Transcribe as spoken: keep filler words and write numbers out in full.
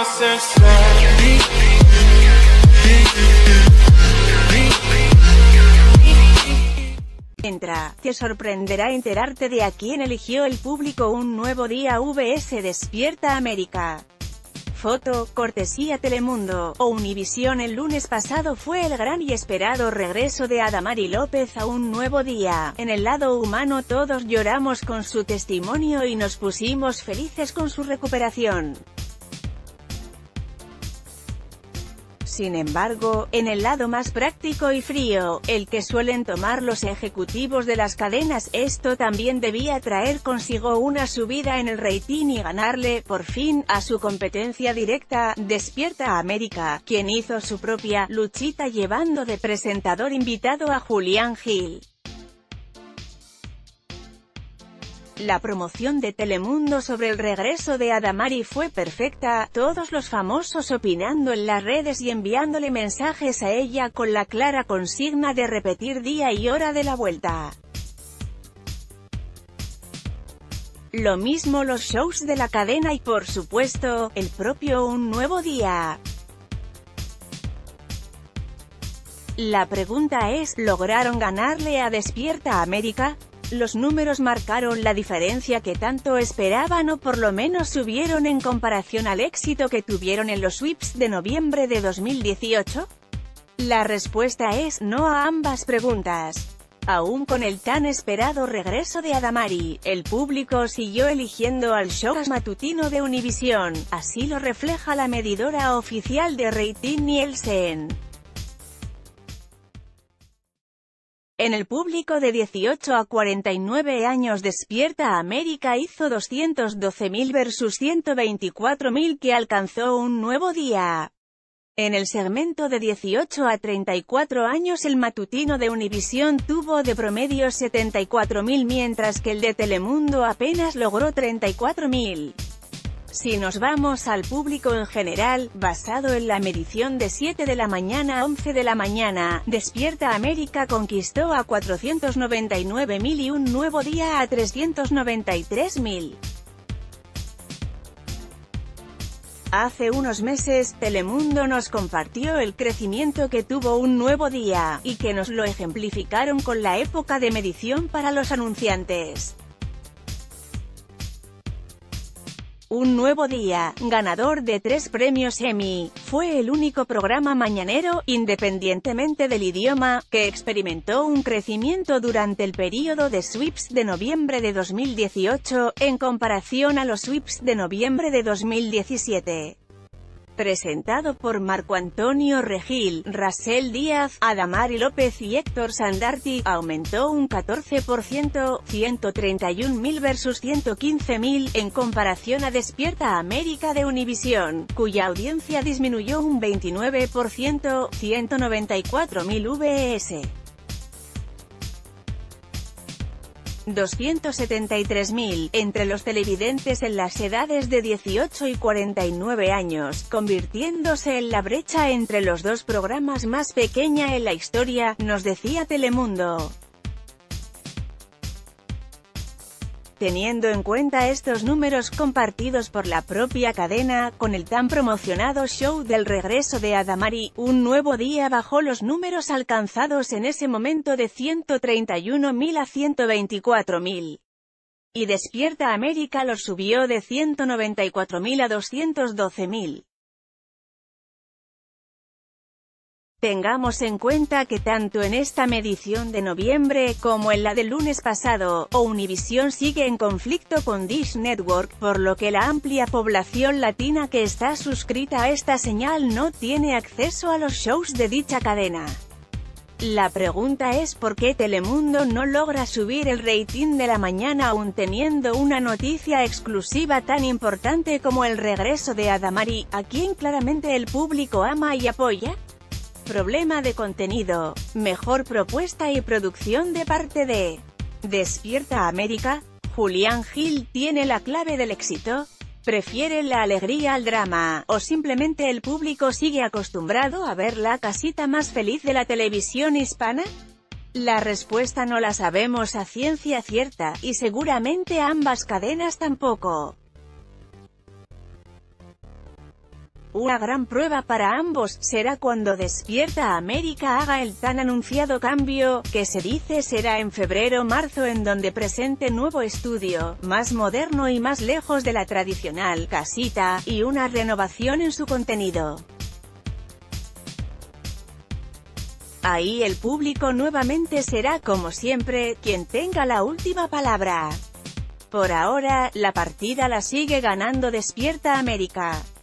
Entra, te sorprenderá enterarte de a quién eligió el público un nuevo día vs Despierta América. Foto, cortesía Telemundo o Univisión. El lunes pasado fue el gran y esperado regreso de Adamari López a un nuevo día. En el lado humano todos lloramos con su testimonio y nos pusimos felices con su recuperación. Sin embargo, en el lado más práctico y frío, el que suelen tomar los ejecutivos de las cadenas, esto también debía traer consigo una subida en el rating y ganarle, por fin, a su competencia directa, Despierta América, quien hizo su propia luchita llevando de presentador invitado a Julián Gil. La promoción de Telemundo sobre el regreso de Adamari fue perfecta, todos los famosos opinando en las redes y enviándole mensajes a ella con la clara consigna de repetir día y hora de la vuelta. Lo mismo los shows de la cadena y por supuesto, el propio Un Nuevo Día. La pregunta es, ¿lograron ganarle a Despierta América? Los números marcaron la diferencia que tanto esperaban o por lo menos subieron en comparación al éxito que tuvieron en los sweeps de noviembre de dos mil dieciocho. La respuesta es no a ambas preguntas. Aún con el tan esperado regreso de Adamari, el público siguió eligiendo al show matutino de Univisión, así lo refleja la medidora oficial de rating Nielsen. En el público de dieciocho a cuarenta y nueve años, Despierta América hizo doscientos doce mil versus ciento veinticuatro mil que alcanzó Un Nuevo Día. En el segmento de dieciocho a treinta y cuatro años, el matutino de Univisión tuvo de promedio setenta y cuatro mil, mientras que el de Telemundo apenas logró treinta y cuatro mil. Si nos vamos al público en general, basado en la medición de siete de la mañana a once de la mañana, Despierta América conquistó a cuatrocientos noventa y nueve mil y Un Nuevo Día a trescientos noventa y tres mil. Hace unos meses, Telemundo nos compartió el crecimiento que tuvo Un Nuevo Día, y que nos lo ejemplificaron con la época de medición para los anunciantes. Un Nuevo Día, ganador de tres premios Emmy, fue el único programa mañanero, independientemente del idioma, que experimentó un crecimiento durante el período de sweeps de noviembre de dos mil dieciocho, en comparación a los sweeps de noviembre de dos mil diecisiete. Presentado por Marco Antonio Regil, Rasel Díaz, Adamari López y Héctor Sandarti, aumentó un catorce por ciento, ciento treinta y un mil versus ciento quince mil, en comparación a Despierta América de Univisión, cuya audiencia disminuyó un veintinueve por ciento, ciento noventa y cuatro mil versus doscientos setenta y tres mil, entre los televidentes en las edades de dieciocho y cuarenta y nueve años, convirtiéndose en la brecha entre los dos programas más pequeña en la historia, nos decía Telemundo. Teniendo en cuenta estos números compartidos por la propia cadena, con el tan promocionado show del regreso de Adamari, Un Nuevo Día bajó los números alcanzados en ese momento de ciento treinta y uno mil a ciento veinticuatro mil. Y Despierta América los subió de ciento noventa y cuatro mil a doscientos doce mil. Tengamos en cuenta que tanto en esta medición de noviembre, como en la del lunes pasado, Univisión sigue en conflicto con Dish Network, por lo que la amplia población latina que está suscrita a esta señal no tiene acceso a los shows de dicha cadena. La pregunta es por qué Telemundo no logra subir el rating de la mañana aún teniendo una noticia exclusiva tan importante como el regreso de Adamari, a quien claramente el público ama y apoya. Problema de contenido, mejor propuesta y producción de parte de Despierta América. Julián Gil tiene la clave del éxito. ¿Prefiere la alegría al drama, o simplemente el público sigue acostumbrado a ver la casita más feliz de la televisión hispana? La respuesta no la sabemos a ciencia cierta, y seguramente ambas cadenas tampoco. Una gran prueba para ambos será cuando Despierta América haga el tan anunciado cambio, que se dice será en febrero-marzo, en donde presente nuevo estudio, más moderno y más lejos de la tradicional casita, y una renovación en su contenido. Ahí el público nuevamente será, como siempre, quien tenga la última palabra. Por ahora, la partida la sigue ganando Despierta América.